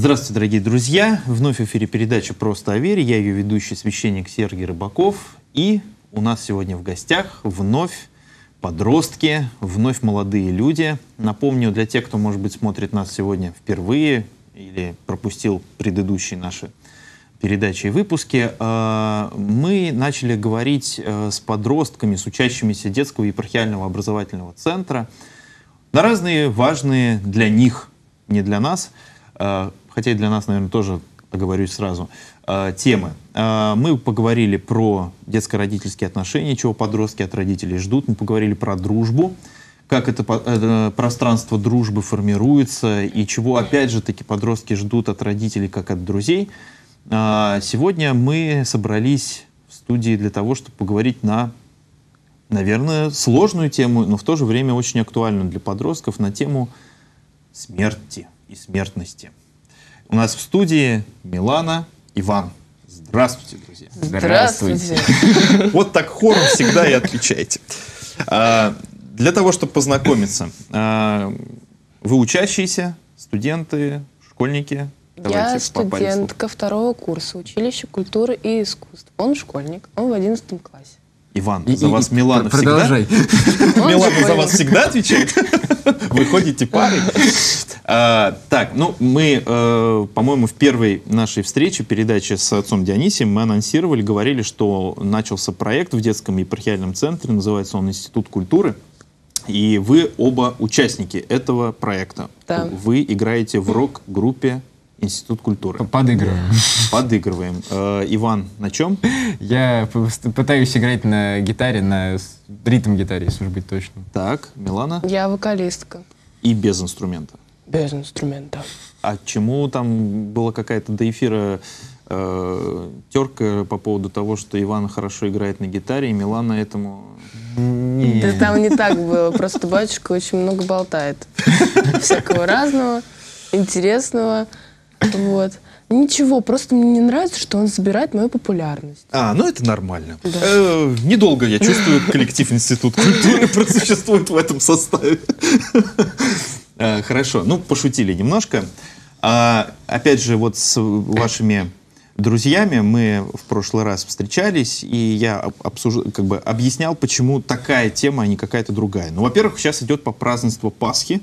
Здравствуйте, дорогие друзья! Вновь в эфире передача «Просто о вере». Я ее ведущий, священник Сергей Рыбаков. И у нас сегодня в гостях вновь подростки, вновь молодые люди. Напомню, для тех, кто, может быть, смотрит нас сегодня впервые или пропустил предыдущие наши передачи и выпуски, мы начали говорить с подростками, с учащимися детского епархиального образовательного центра на разные важные для них, не для нас, хотя и для нас, наверное, тоже оговорюсь сразу, темы. Мы поговорили про детско-родительские отношения, чего подростки от родителей ждут. Мы поговорили про дружбу, как это пространство дружбы формируется и чего, опять же, таки подростки ждут от родителей, как от друзей. Сегодня мы собрались в студии для того, чтобы поговорить на, наверное, сложную тему, но в то же время очень актуальную для подростков, на тему смерти и смертности. У нас в студии Милана, Иван. Здравствуйте, друзья. Здравствуйте. Вот так хором всегда и отвечаете. Для того, чтобы познакомиться, вы учащиеся, студенты, школьники? Я студентка второго курса училища культуры и искусств. Он школьник, он в 11 классе. Иван, за вас Милана всегда? Продолжай. Милана за вас всегда отвечает? Вы ходите парой? Так, ну мы, по-моему, в первой нашей встрече, передаче с отцом Дионисием, мы анонсировали, говорили, что начался проект в детском епархиальном центре, называется он «Институт культуры». И вы оба участники этого проекта. Да. Вы играете в рок-группе «Институт культуры». Подыгрываем. Подыгрываем. Иван, на чем? Я пытаюсь играть на гитаре, на ритм-гитаре, если уж быть точным. Так, Милана? Я вокалистка. И без инструмента. Без инструмента. А чему там была какая-то до эфира терка по поводу того, что Иван хорошо играет на гитаре, и Милана этому... Да там не так было, просто батюшка очень много болтает. Всякого разного, интересного. Вот. Ничего, просто мне не нравится, что он забирает мою популярность. Ну это нормально. Да. Недолго, я чувствую, коллектив Институт культуры просуществует в этом составе. Хорошо, ну пошутили немножко. Опять же, вот с вашими друзьями мы в прошлый раз встречались, и я объяснял, почему такая тема, а не какая-то другая. Ну, во-первых, сейчас идет празднество Пасхи,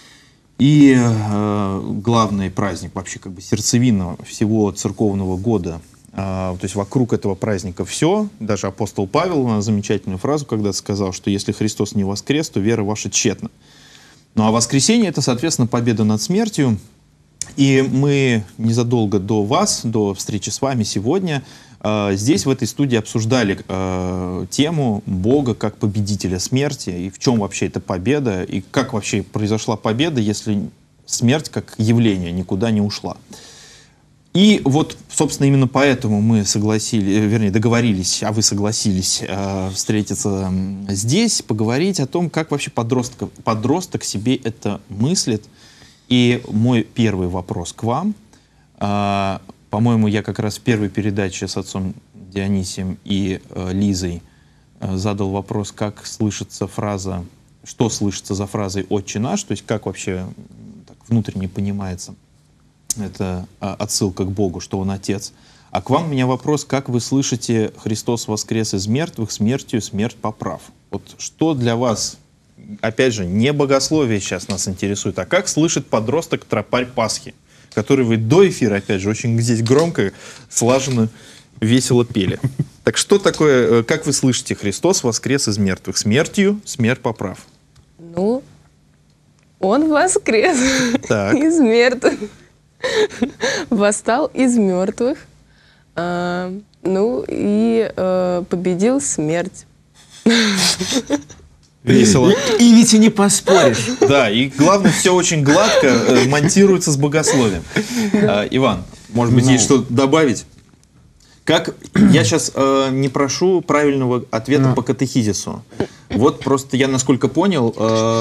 и главный праздник, вообще как бы сердцевина всего церковного года. То есть вокруг этого праздника все. Даже апостол Павел замечательную фразу когда-то сказал, что если Христос не воскрес, то вера ваша тщетна. Ну а воскресенье — это, соответственно, победа над смертью. И мы незадолго до вас, до встречи с вами сегодня, здесь, в этой студии, обсуждали тему Бога как победителя смерти, и в чем вообще эта победа, и как вообще произошла победа, если смерть как явление никуда не ушла. И вот, собственно, именно поэтому мы договорились, а вы согласились встретиться здесь, поговорить о том, как вообще подросток себе это мыслит. И мой первый вопрос к вам. По-моему, я как раз в первой передаче с отцом Дионисием и Лизой задал вопрос, как слышится фраза, что слышится за фразой «Отче наш», то есть как вообще так внутренне понимается это отсылка к Богу, что Он Отец. А к вам у меня вопрос, как вы слышите «Христос воскрес из мертвых, смертью смерть поправ». Вот что для вас, опять же, не богословие сейчас нас интересует, а как слышит подросток тропарь Пасхи, который вы до эфира, опять же, очень здесь громко, слаженно, весело пели. Так что такое, как вы слышите «Христос воскрес из мертвых, смертью смерть поправ»? Ну, он воскрес Так. из мертвых. Восстал из мертвых. Ну и победил смерть. Весело. И ведь и не поспоришь. Да, и главное, все очень гладко монтируется с богословием. Иван, может быть, есть что добавить? Как я сейчас не прошу правильного ответа по катехизису. Вот просто я, насколько понял,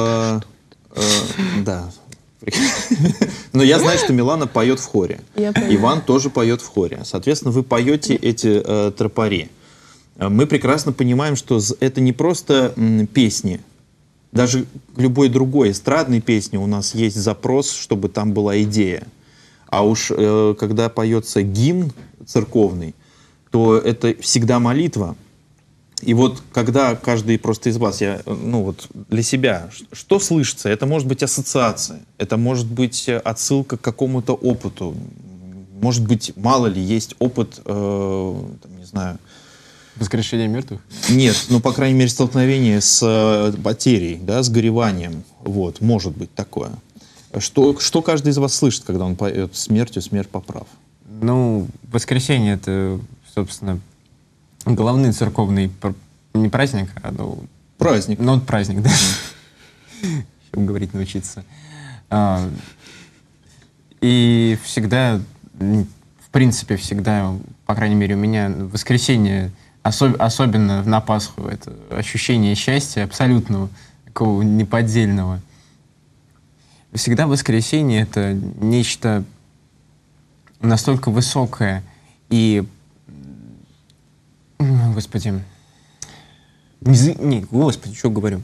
да. Но я знаю, что Милана поет в хоре. Иван тоже поет в хоре. Соответственно, вы поете эти тропари. Мы прекрасно понимаем, что это не просто песни. Даже любой другой эстрадной песни у нас есть запрос, чтобы там была идея. А уж когда поется гимн церковный, то это всегда молитва. И вот когда каждый просто из вас, я, ну вот для себя, что слышится? Это может быть ассоциация, это может быть отсылка к какому-то опыту, может быть, мало ли, есть опыт, там, не знаю... Воскрешение мертвых? Нет, ну, по крайней мере, столкновение с потерей, да, с гореванием. Вот, может быть такое. Что каждый из вас слышит, когда он поет «Смертью смерть поправ»? Ну, воскресенье — это, собственно, главный церковный не праздник, а ну, Праздник. ну, праздник, да. Чтобы говорить научиться. И всегда, в принципе, всегда, по крайней мере, у меня воскресенье, особенно на Пасху, это ощущение счастья абсолютного, такого неподдельного. Всегда воскресенье — это нечто настолько высокое и, господи, господи, что говорю,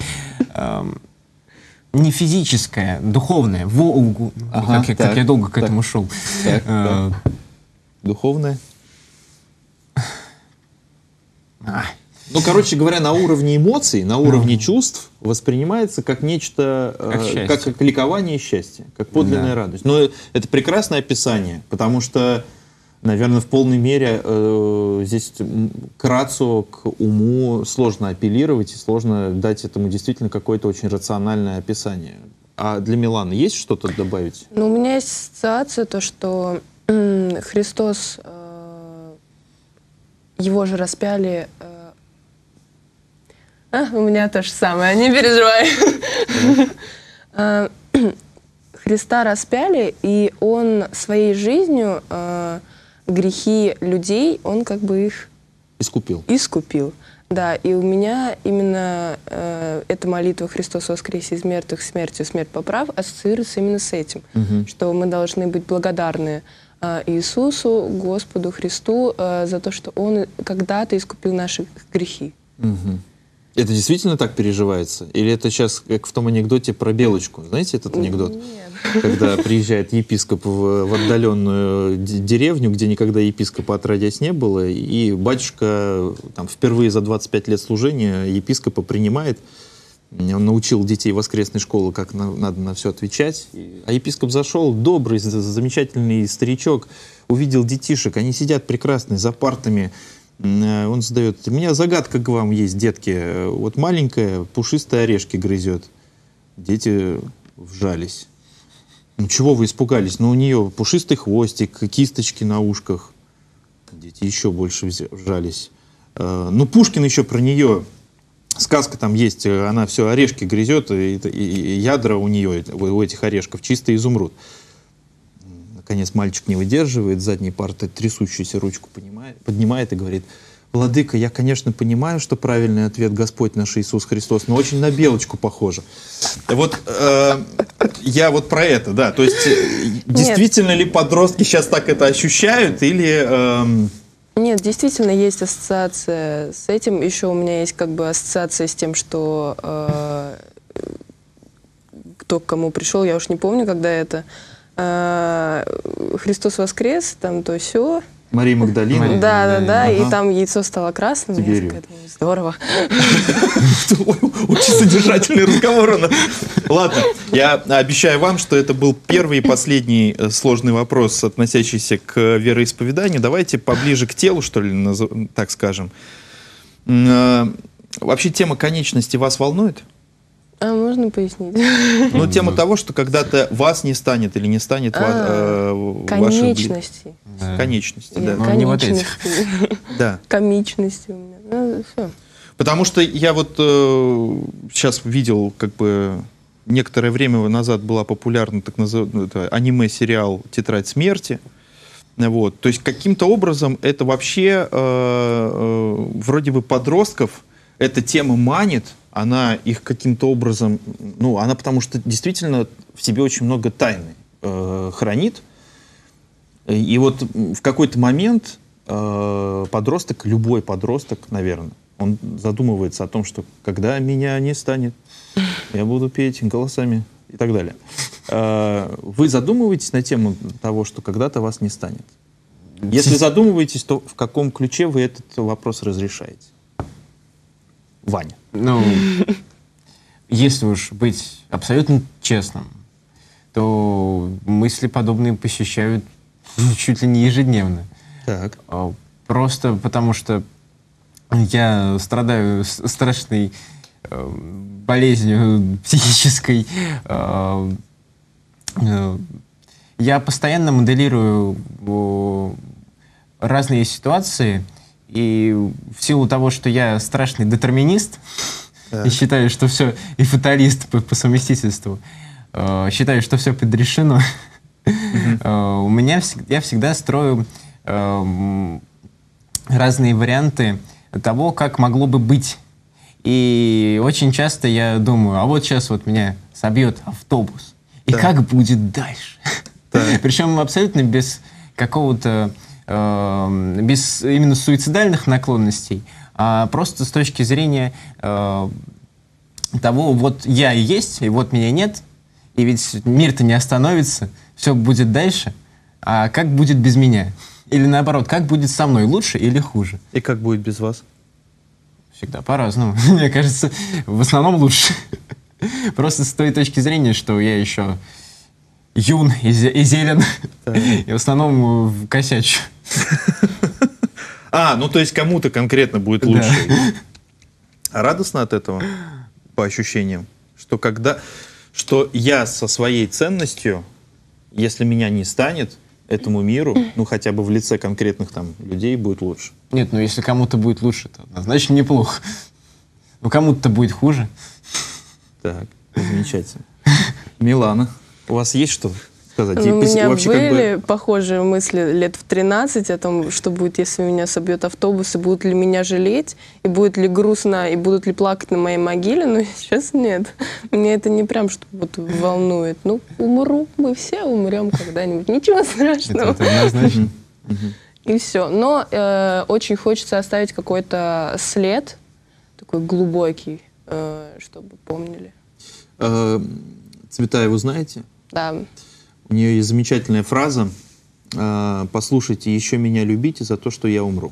не физическое, духовное. Ага, как я долго к этому шел. Так. Духовное? Ну, короче говоря, на уровне эмоций, на уровне чувств воспринимается как нечто, как ликование и счастье, как подлинная радость. Но это прекрасное описание, потому что, наверное, в полной мере здесь к рацио, к уму сложно апеллировать и сложно дать этому действительно какое-то очень рациональное описание. А для Миланы есть что-то добавить? Ну, у меня есть ассоциация, то, что Христос, его же распяли... у меня то же самое, не переживай. Христа распяли, и он своей жизнью грехи людей, он как бы их искупил. Да, и у меня именно эта молитва «Христос воскресе из мертвых, смертью смерть поправ» ассоциируется именно с этим, что мы должны быть благодарны Иисусу, Господу Христу за то, что Он когда-то искупил наши грехи. Это действительно так переживается? Или это сейчас, как в том анекдоте про Белочку? Знаете этот анекдот? Нет. Когда приезжает епископ в отдаленную деревню, где никогда епископа отродясь не было, и батюшка там, впервые за 25 лет служения епископа принимает. Он научил детей воскресной школы, как надо на все отвечать. А епископ зашел, добрый, замечательный старичок, увидел детишек, они сидят прекрасные за партами. Он задает: у меня загадка к вам есть, детки. Вот маленькая пушистые орешки грызет. Дети вжались. Ну чего вы испугались? Ну у нее пушистый хвостик, кисточки на ушках. Дети еще больше вжались. Ну Пушкин еще про нее, сказка там есть, она все орешки грызет, и ядра у нее, у этих орешков, чистый изумруд. Наконец мальчик не выдерживает, с задней парты трясущуюся ручку поднимает и говорит: «Владыка, я, конечно, понимаю, что правильный ответ Господь наш Иисус Христос, но очень на Белочку похоже». Вот я вот про это, да. То есть действительно ли подростки сейчас так это ощущают или... Нет, действительно есть ассоциация с этим. Еще у меня есть как бы ассоциация с тем, что кто к кому пришел, я уж не помню, когда это. Христос воскрес, там то все. Мария Магдалина. Да, и там яйцо стало красным. Я такая думаю, здорово. Очень содержательный разговор. Ладно, я обещаю вам, что это был первый и последний сложный вопрос, относящийся к вероисповеданию. Давайте поближе к телу, что ли, так скажем. Вообще тема конечности вас волнует? А можно пояснить? Ну, тема того, что когда-то вас не станет или не станет ваших... Конечностей. Конечности, да. Конечности. Да. Комичности у меня. Ну, все. Потому что я вот сейчас видел, как бы некоторое время назад была популярна так называемый аниме-сериал «Тетрадь смерти». Вот. То есть каким-то образом это вообще вроде бы подростков эта тема манит, она их каким-то образом, ну, она потому что действительно в себе очень много тайны хранит. И вот в какой-то момент подросток, любой подросток, наверное, он задумывается о том, что когда меня не станет, я буду петь голосами и так далее. Вы задумываетесь на тему того, что когда-то вас не станет? Если задумываетесь, то в каком ключе вы этот вопрос разрешаете? Ваня. Ну, если уж быть абсолютно честным, то мысли подобные посещают чуть ли не ежедневно. Так. Просто потому что я страдаю страшной болезнью психической. Я постоянно моделирую разные ситуации, и в силу того, что я страшный детерминист, и считаю, что все, и фаталист по совместительству, считаю, что все предрешено, я всегда строю разные варианты того, как могло бы быть. И очень часто я думаю, а вот сейчас вот меня собьет автобус, и как будет дальше? Причем абсолютно без какого-то, без именно суицидальных наклонностей, а просто с точки зрения того, вот я и есть, и вот меня нет, и ведь мир-то не остановится, все будет дальше, а как будет без меня? Или наоборот, как будет со мной, лучше или хуже? И как будет без вас? Всегда по-разному. Мне кажется, в основном лучше. Просто с той точки зрения, что я еще юн и зелен, и в основном косячу. Ну то есть кому-то конкретно будет лучше. А радостно от этого, по ощущениям, что я со своей ценностью, если меня не станет, этому миру, ну хотя бы в лице конкретных там людей, будет лучше. Нет, ну если кому-то будет лучше, то однозначно неплохо. Но кому-то будет хуже. Так, замечательно. Милана, у вас есть что сказать? У меня были похожие мысли лет в 13 о том, что будет, если меня собьет автобус, и будут ли меня жалеть, и будет ли грустно, и будут ли плакать на моей могиле, но сейчас нет. Мне это не прям что вот волнует. Ну, умру, мы все умрем когда-нибудь, ничего страшного. Это однозначно. И все. Но очень хочется оставить какой-то след, такой глубокий, чтобы помнили. Цветаеву знаете? Да. У нее есть замечательная фраза: «Послушайте, еще меня любите за то, что я умру».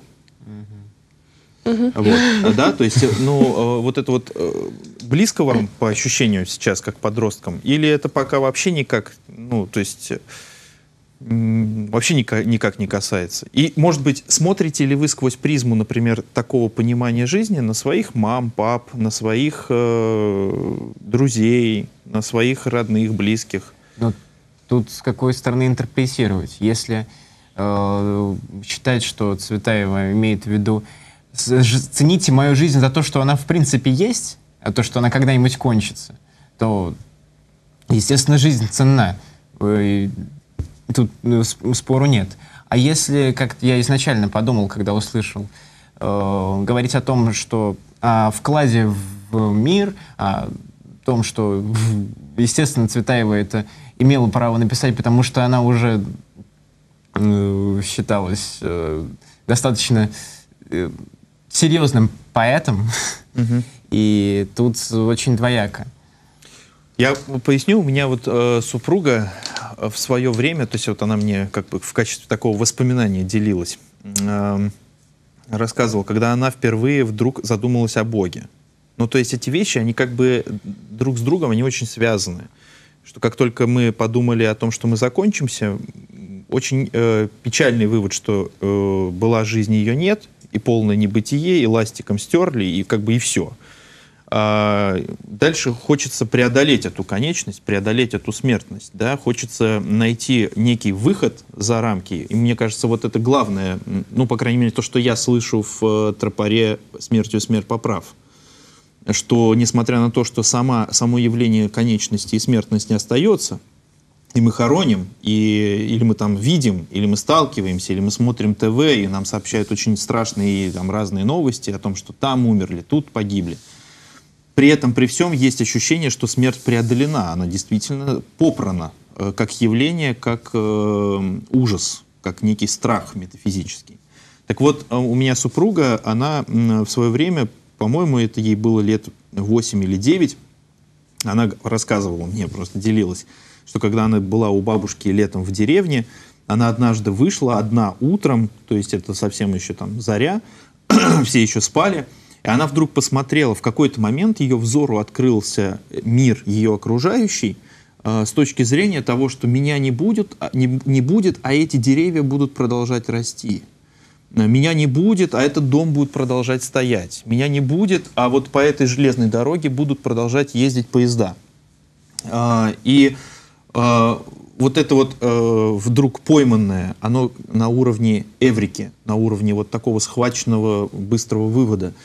Вот, да, то есть, ну, вот это вот близко вам по ощущению сейчас, как подросткам, или это пока вообще никак, ну, то есть вообще никак не касается? И, может быть, смотрите ли вы сквозь призму, например, такого понимания жизни на своих мам, пап, на своих друзей, на своих родных, близких? Ну, тут с какой стороны интерпретировать? Если считать, что Цветаева имеет в виду «цените мою жизнь за то, что она в принципе есть, а то, что она когда-нибудь кончится», то, естественно, жизнь ценна. Тут спору нет. А если, как я изначально подумал, когда услышал, говорить о том, что о вкладе в мир, о том, что, естественно, Цветаева это имела право написать, потому что она уже считалась достаточно серьезным поэтом, и тут очень двояко. Я поясню, у меня вот супруга в свое время, то есть вот она мне как бы в качестве такого воспоминания делилась, рассказывала, когда она впервые вдруг задумалась о Боге. Ну, то есть эти вещи, они как бы друг с другом, они очень связаны. Что как только мы подумали о том, что мы закончимся, очень печальный вывод, что была жизнь, ее нет, и полное небытие, и ластиком стерли, и как бы и все. Дальше хочется преодолеть эту конечность, преодолеть эту смертность, да? Хочется найти некий выход за рамки. И мне кажется, вот это главное, ну, по крайней мере, то, что я слышу в тропаре «Смертью смерть поправ», что, несмотря на то, что само явление конечности и смертности остается, и мы хороним, или мы там видим, или мы сталкиваемся, или мы смотрим ТВ, и нам сообщают очень страшные там разные новости о том, что там умерли, тут погибли. При этом, при всем, есть ощущение, что смерть преодолена, она действительно попрана как явление, как ужас, как некий страх метафизический. Так вот, у меня супруга, она в свое время, по-моему, это ей было лет 8 или 9, она рассказывала мне, просто делилась, что когда она была у бабушки летом в деревне, она однажды вышла одна утром, то есть это совсем еще там заря, все еще спали, и она вдруг посмотрела, в какой-то момент ее взору открылся мир ее окружающий, с точки зрения того, что меня не будет, а эти деревья будут продолжать расти. Меня не будет, а этот дом будет продолжать стоять. Меня не будет, а вот по этой железной дороге будут продолжать ездить поезда. И вот это вот вдруг пойманное, оно на уровне эврики, на уровне вот такого схваченного быстрого вывода.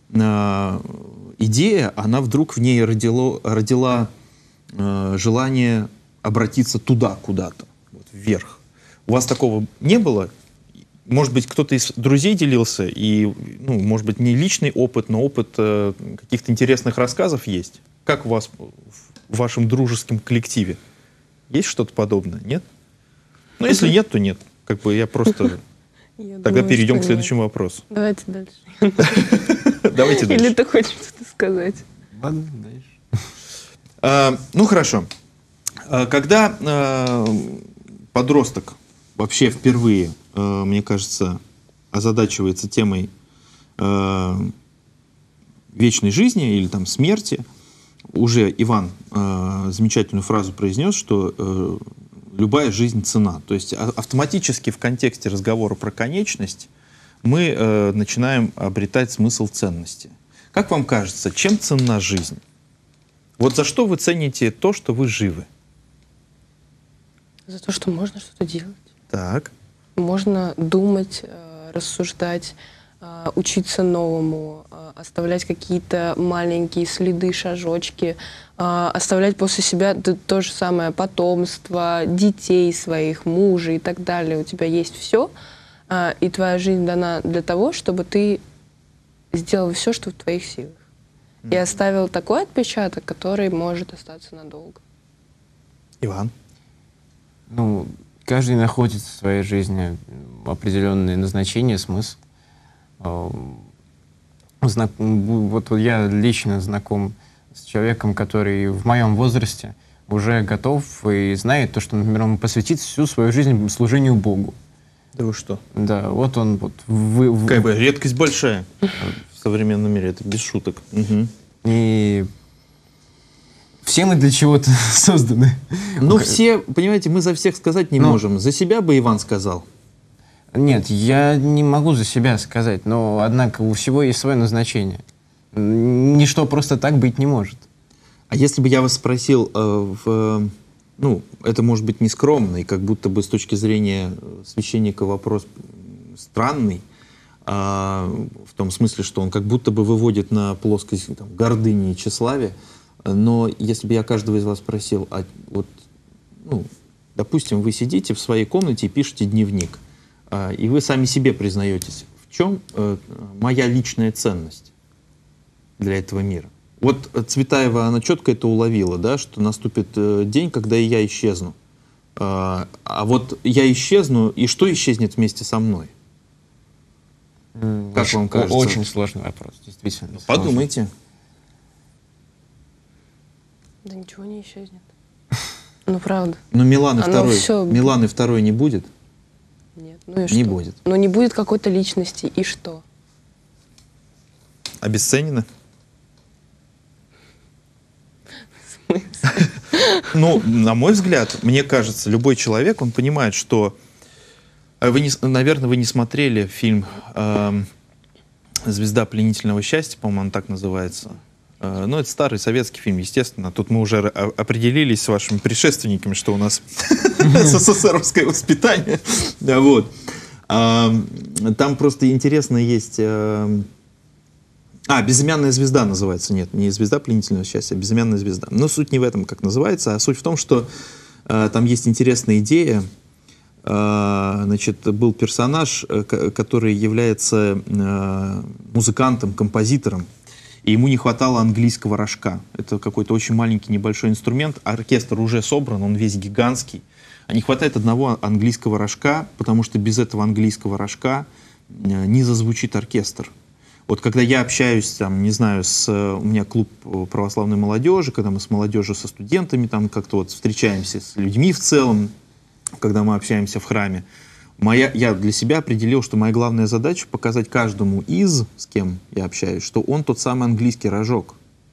Идея, она вдруг в ней родила желание обратиться туда куда-то, вот, вверх. У вас такого не было? Может быть, кто-то из друзей делился, и, ну, может быть, не личный опыт, но опыт каких-то интересных рассказов есть? Как у вас в вашем дружеском коллективе? Есть что-то подобное? Нет? Ну, если нет, то нет. Как бы я просто... Тогда перейдем к следующему вопросу. Давайте дальше. Давайте дальше. Или ты хочешь что-то сказать? Ладно, дальше. Ну, хорошо. Когда подросток вообще впервые, мне кажется, озадачивается темой вечной жизни или там смерти, уже Иван замечательную фразу произнес, что любая жизнь цена. То есть автоматически в контексте разговора про конечность мы начинаем обретать смысл ценности. Как вам кажется, чем ценна жизнь? Вот за что вы цените то, что вы живы? За то, что можно что-то делать. Так. Можно думать, рассуждать, учиться новому, оставлять какие-то маленькие следы, шажочки, оставлять после себя то же самое потомство, детей своих, мужа и так далее. У тебя есть все, и твоя жизнь дана для того, чтобы ты сделал все, что в твоих силах. И оставил такой отпечаток, который может остаться надолго. Иван? Ну, каждый находит в своей жизни определенное назначение, смысл. Вот я лично знаком с человеком, который в моем возрасте уже готов и знает то, что, например, он посвятит всю свою жизнь служению Богу. Да вы что? Да, вот он вот... Как бы редкость большая в современном мире, это без шуток. Угу. И все мы для чего-то созданы. Ну, все, понимаете, мы за всех сказать не можем. За себя бы Иван сказал. Нет, я не могу за себя сказать, но, однако, у всего есть свое назначение. Ничто просто так быть не может. А если бы я вас спросил, ну, это может быть нескромный, как будто бы с точки зрения священника вопрос странный, в том смысле, что он как будто бы выводит на плоскость там, гордыни и тщеславия, но если бы я каждого из вас спросил, вот, ну, допустим, вы сидите в своей комнате и пишете дневник, и вы сами себе признаетесь, в чем моя личная ценность для этого мира. Вот Цветаева, она четко это уловила, да, что наступит день, когда и я исчезну. А вот я исчезну, и что исчезнет вместе со мной? Как вам кажется? Очень сложный вопрос, действительно. Подумайте. Да ничего не исчезнет. Ну, правда. Но Миланы второй не будет? Нет, ну и что? Не будет. Но не будет какой-то личности, и что? Обесценено? Ну, на мой взгляд, мне кажется, любой человек, он понимает, что... Наверное, вы не смотрели фильм «Звезда пленительного счастья», по-моему, он так называется. Ну, это старый советский фильм, естественно. Тут мы уже определились с вашими предшественниками, что у нас СССРовское воспитание. Вот. Там просто интересно есть... «Безымянная звезда» называется. Нет, не «Звезда пленительного счастья», а «Безымянная звезда». Но суть не в этом, как называется, а суть в том, что там есть интересная идея. Значит, был персонаж, который является музыкантом, композитором, и ему не хватало английского рожка. Это какой-то очень маленький небольшой инструмент. Оркестр уже собран, он весь гигантский. А не хватает одного английского рожка, потому что без этого английского рожка не зазвучит оркестр. Вот когда я общаюсь, там, не знаю, у меня клуб православной молодежи, когда мы с молодежью, со студентами там как-то вот встречаемся с людьми в целом, когда мы общаемся в храме, я для себя определил, что моя главная задача показать каждому с кем я общаюсь, что он тот самый английский рожок.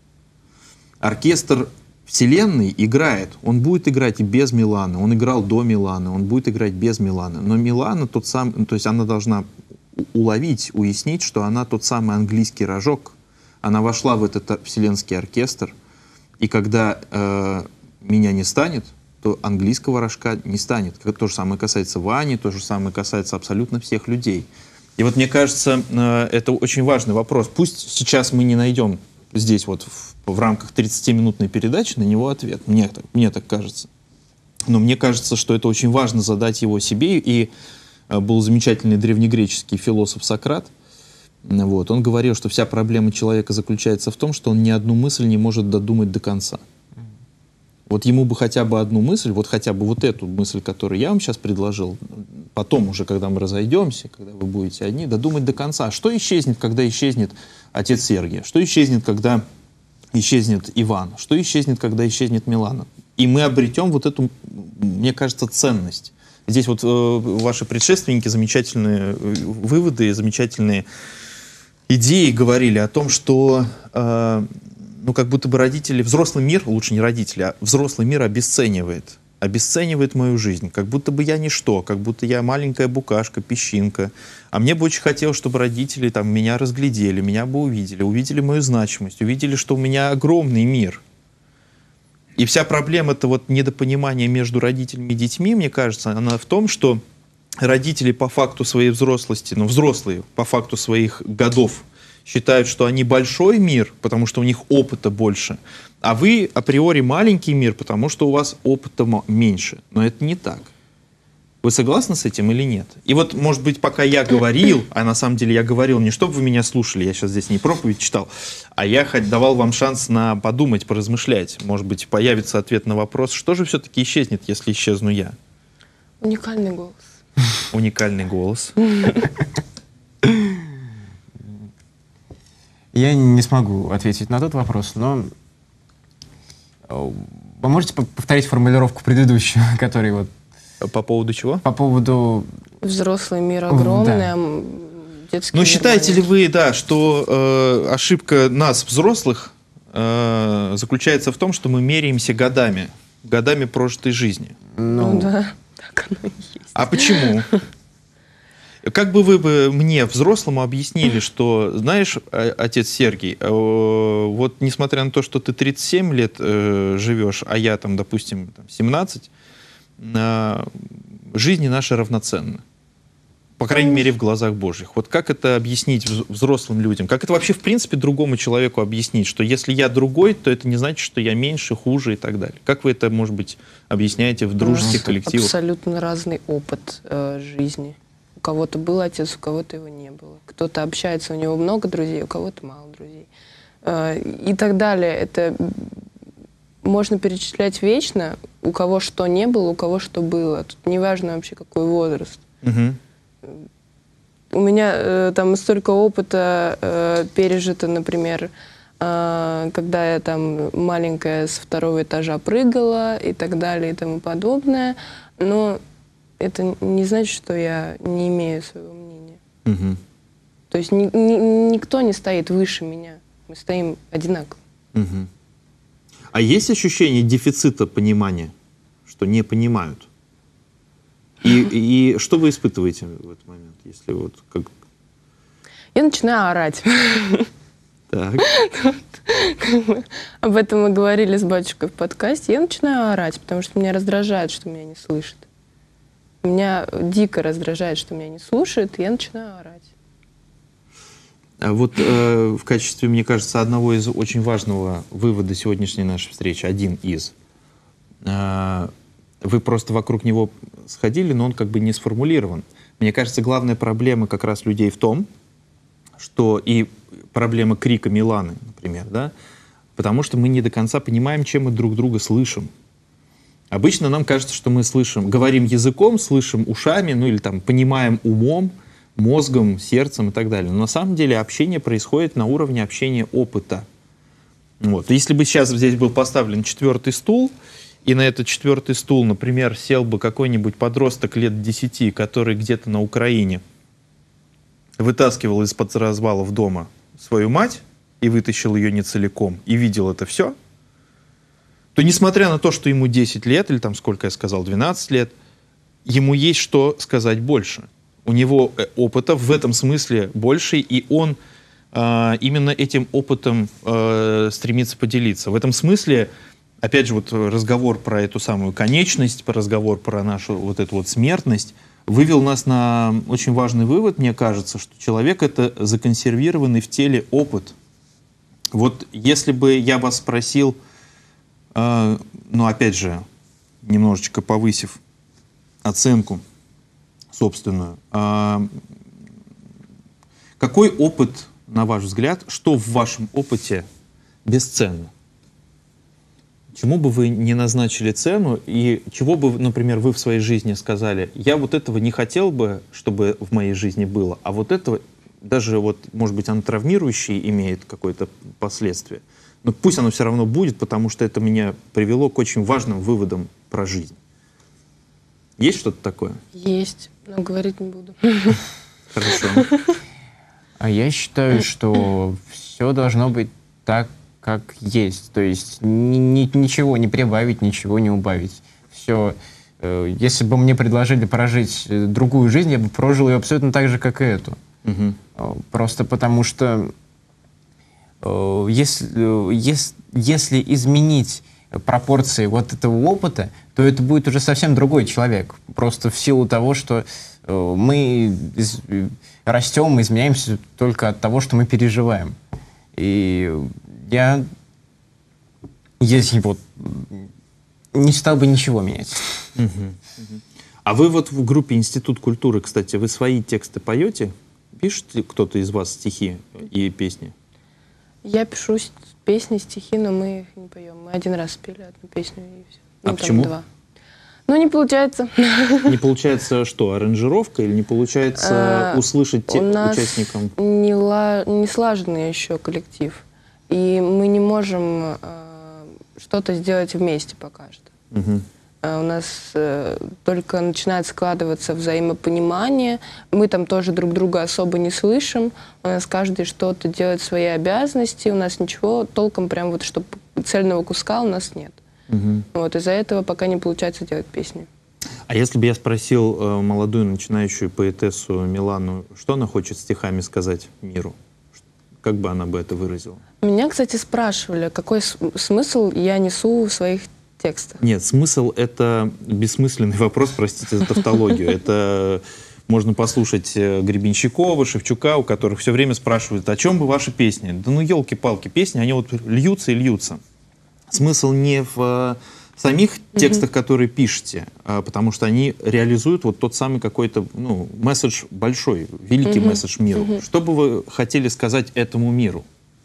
Оркестр Вселенной играет. Он будет играть и без Миланы. Он играл до Миланы, он будет играть без Миланы. Но Милана тот самый, то есть она должна уловить, уяснить, что она тот самый английский рожок. Она вошла в этот вселенский оркестр, и когда меня не станет, то английского рожка не станет. То же самое касается Вани, то же самое касается абсолютно всех людей. И вот мне кажется, это очень важный вопрос. Пусть сейчас мы не найдем здесь вот в рамках 30-минутной передачи на него ответ. Мне так кажется. Но мне кажется, что это очень важно задать его себе. И был замечательный древнегреческий философ Сократ. Вот. Он говорил, что вся проблема человека заключается в том, что он ни одну мысль не может додумать до конца. Вот ему бы хотя бы одну мысль, вот хотя бы вот эту мысль, которую я вам сейчас предложил, потом уже, когда мы разойдемся, когда вы будете одни, додумать до конца. Что исчезнет, когда исчезнет отец Сергий? Что исчезнет, когда исчезнет Иван? Что исчезнет, когда исчезнет Милана? И мы обретем вот эту, мне кажется, ценность. Здесь вот ваши предшественники замечательные выводы, замечательные идеи говорили о том, что как будто бы родители, взрослый мир, лучше не родители, а взрослый мир обесценивает мою жизнь, как будто бы я ничто, как будто я маленькая букашка, песчинка. А мне бы очень хотелось, чтобы родители там меня разглядели, меня бы увидели мою значимость, увидели, что у меня огромный мир. И вся проблема-то вот недопонимания между родителями и детьми, мне кажется, она в том, что родители по факту своей взрослости, взрослые по факту своих годов, считают, что они большой мир, потому что у них опыта больше, а вы априори маленький мир, потому что у вас опыта меньше. Но это не так. Вы согласны с этим или нет? И вот, может быть, пока я говорил, а на самом деле я говорил не чтобы вы меня слушали, я сейчас здесь не проповедь читал, а я давал вам шанс на подумать, поразмышлять. Может быть, появится ответ на вопрос, что же все-таки исчезнет, если исчезну я? Уникальный голос. Уникальный голос. Я не смогу ответить на тот вопрос, но вы можете повторить формулировку предыдущую, который вот... По поводу чего? По поводу... Взрослый мир огромный, да. Детский мир считаете ли маленький. вы, что ошибка нас, взрослых, заключается в том, что мы меряемся годами прожитой жизни? Ну да, так оно и есть. А почему? Как бы вы мне, взрослому, объяснили, что, знаешь, отец Сергий, вот несмотря на то, что ты 37 лет живешь, а я там, допустим, 17, жизни наши равноценны. По крайней мере, в глазах Божьих. Вот как это объяснить взрослым людям? Как это вообще, в принципе, другому человеку объяснить? Что если я другой, то это не значит, что я меньше, хуже и так далее. Как вы это, может быть, объясняете в дружеских коллективах? Абсолютно разный опыт жизни. У кого-то был отец, у кого-то его не было. Кто-то общается, у него много друзей, у кого-то мало друзей. И так далее. Это можно перечислять вечно, у кого что не было, у кого что было. Тут неважно вообще, какой возраст. Угу. У меня там столько опыта пережито, например, когда я там маленькая с 2-го этажа прыгала и так далее и тому подобное. Но это не значит, что я не имею своего мнения. Угу. То есть никто не стоит выше меня. Мы стоим одинаково. Угу. А есть ощущение дефицита понимания, что не понимают? И что вы испытываете в этот момент, если вот как... Я начинаю орать. Так. Об этом мы говорили с батюшкой в подкасте. Я начинаю орать, потому что меня раздражает, что меня не слышат. Меня дико раздражает, что меня не слушают, и я начинаю орать. А вот в качестве, мне кажется, одного из очень важного вывода сегодняшней нашей встречи, один из, вы просто вокруг него сходили, но он как бы не сформулирован. Мне кажется, главная проблема как раз людей в том, что и проблема крика Миланы, например, да, потому что мы не до конца понимаем, чем мы друг друга слышим. Обычно нам кажется, что мы слышим, говорим языком, слышим ушами, ну или там понимаем умом, мозгом, сердцем и так далее. Но на самом деле общение происходит на уровне общения опыта. Вот. Если бы сейчас здесь был поставлен 4-й стул, и на этот 4-й стул, например, сел бы какой-нибудь подросток лет 10, который где-то на Украине вытаскивал из-под развалов дома свою мать и вытащил ее не целиком, и видел это все, то несмотря на то, что ему 10 лет, или там сколько я сказал, 12 лет, ему есть что сказать больше. У него опыта в этом смысле больше, и он именно этим опытом стремится поделиться. В этом смысле, опять же, вот разговор про эту самую конечность, разговор про нашу вот эту вот смертность вывел нас на очень важный вывод, мне кажется, что человек — это законсервированный в теле опыт. Вот если бы я вас спросил, ну, опять же, немножечко повысив оценку собственную, какой опыт, на ваш взгляд, что в вашем опыте бесценно? Чему бы вы не назначили цену, и чего бы, например, вы в своей жизни сказали: я вот этого не хотел бы, чтобы в моей жизни было, а вот этого, даже вот, может быть, оно травмирующее имеет какое-то последствие, но пусть оно все равно будет, потому что это меня привело к очень важным выводам про жизнь. Есть что-то такое? Есть, но говорить не буду. Хорошо. А я считаю, что все должно быть так, как есть. То есть ничего не прибавить, ничего не убавить. Все. Если бы мне предложили прожить другую жизнь, я бы прожил ее абсолютно так же, как и эту. Просто потому что если изменить пропорции вот этого опыта, то это будет уже совсем другой человек. Просто в силу того, что мы растем, изменяемся только от того, что мы переживаем. И я, если вот, не стал бы ничего менять. А вы вот в группе «Институт культуры», кстати, вы свои тексты поете? Пишет кто-то из вас стихи и песни? Я пишу песни, стихи, но мы их не поем. Мы один раз спели одну песню и все. А почему? 2. Ну, не получается. Не получается что, аранжировка, или не получается услышать участникам? Не слаженный еще коллектив. И мы не можем что-то сделать вместе пока что. У нас только начинает складываться взаимопонимание. Мы там тоже друг друга особо не слышим. У нас каждый что-то делает свои обязанности. У нас ничего толком прям вот, чтобы цельного куска у нас нет. Вот из-за этого пока не получается делать песни. А если бы я спросил молодую начинающую поэтессу Милану, что она хочет стихами сказать миру, как бы она бы это выразила? Меня, кстати, спрашивали, какой смысл я несу в своих текстах. Нет, смысл — это бессмысленный вопрос, простите за тавтологию. Это можно послушать Гребенщикова, Шевчука, у которых все время спрашивают: о чем бы ваши песни? Да ну елки-палки, песни, они вот льются и льются. Смысл не в самих текстах, которые пишете, потому что они реализуют вот тот самый какой-то, ну, месседж большой, великий месседж миру. Что бы вы хотели сказать этому миру?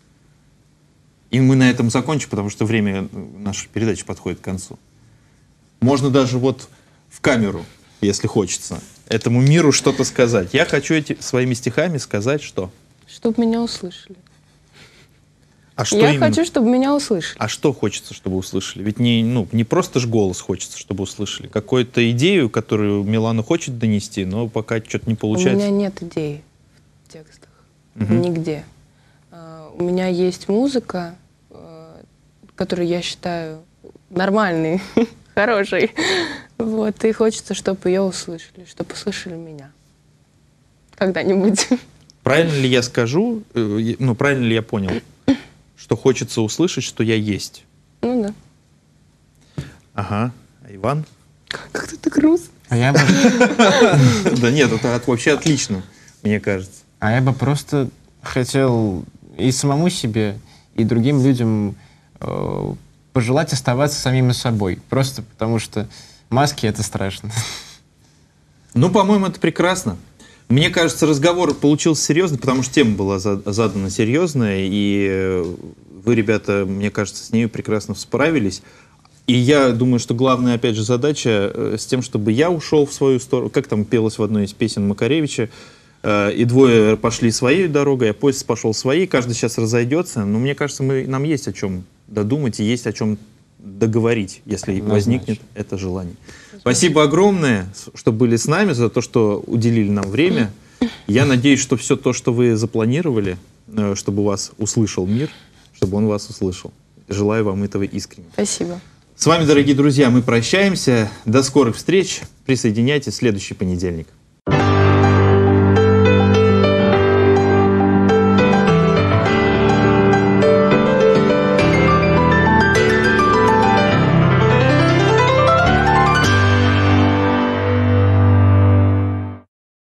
И мы на этом закончим, потому что время нашей передачи подходит к концу. Можно даже вот в камеру, если хочется, этому миру что-то сказать. Я хочу своими стихами сказать что? Чтобы меня услышали. А что я именно? хочу, чтобы меня услышали. А что хочется, чтобы услышали? Ведь не просто ж голос хочется, чтобы услышали. Какую-то идею, которую Милана хочет донести, но пока что-то не получается. У меня нет идей в текстах. Нигде. У меня есть музыка, которую я считаю нормальной, хорошей. Вот. И хочется, чтобы ее услышали, чтобы услышали меня. Когда-нибудь. Правильно ли я скажу, правильно ли я понял, что хочется услышать, что я есть? Ну да. Ага. А Иван? Как-то так грустно. А я бы... Да нет, это вообще отлично, мне кажется. А я бы просто хотел и самому себе, и другим людям пожелать оставаться самими собой. Просто потому что маски — это страшно. Ну, по-моему, это прекрасно. Мне кажется, разговор получился серьезный, потому что тема была задана серьезная, и вы, ребята, мне кажется, с ней прекрасно справились. И я думаю, что главная, опять же, задача с тем, чтобы я ушел в свою сторону, как там пелось в одной из песен Макаревича, и двое пошли своей дорогой, а поезд пошел своей, каждый сейчас разойдется. Но мне кажется, нам есть о чем додумать и есть о чем договорить, если возникнет это желание. Спасибо огромное, что были с нами, за то, что уделили нам время. Я надеюсь, что все то, что вы запланировали, чтобы вас услышал мир, чтобы он вас услышал. Желаю вам этого искренне. Спасибо. С вами, дорогие друзья, мы прощаемся. До скорых встреч. Присоединяйтесь в следующий понедельник.